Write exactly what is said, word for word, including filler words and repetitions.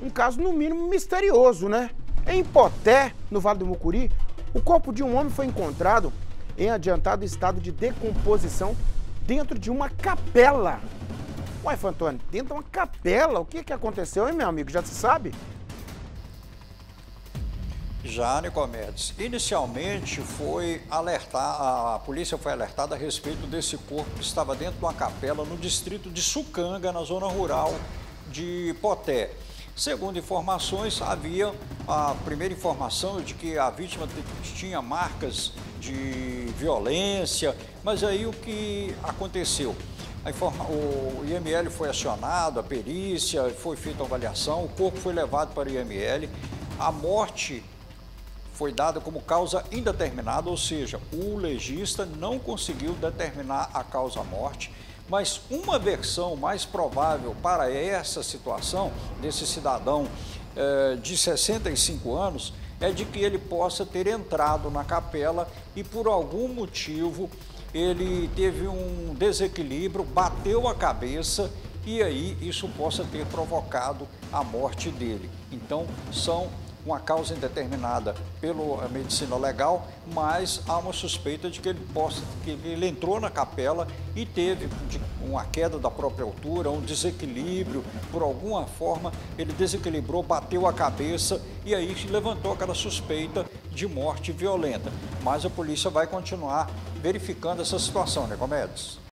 Um caso, no mínimo, misterioso, né? Em Poté, no Vale do Mucuri, o corpo de um homem foi encontrado em adiantado estado de decomposição dentro de uma capela. Uai, Fantônio, dentro de uma capela? O que que aconteceu, hein, meu amigo? Já se sabe? Já, Nicomedes. Inicialmente foi alertar, a polícia foi alertada a respeito desse corpo que estava dentro de uma capela no distrito de Sucanga, na zona rural de Poté. Segundo informações, havia a primeira informação de que a vítima tinha marcas de violência, mas aí o que aconteceu? A informa... O I M L foi acionado, a perícia, foi feita a avaliação, o corpo foi levado para o I M L, a morte foi dada como causa indeterminada, ou seja, o legista não conseguiu determinar a causa-morte, mas uma versão mais provável para essa situação desse cidadão eh, de sessenta e cinco anos é de que ele possa ter entrado na capela e por algum motivo ele teve um desequilíbrio, bateu a cabeça e aí isso possa ter provocado a morte dele. Então, são uma causa indeterminada pela medicina legal, mas há uma suspeita de que ele possa, que ele entrou na capela e teve uma queda da própria altura, um desequilíbrio, por alguma forma ele desequilibrou, bateu a cabeça e aí levantou aquela suspeita de morte violenta. Mas a polícia vai continuar verificando essa situação, né, Nicomedes?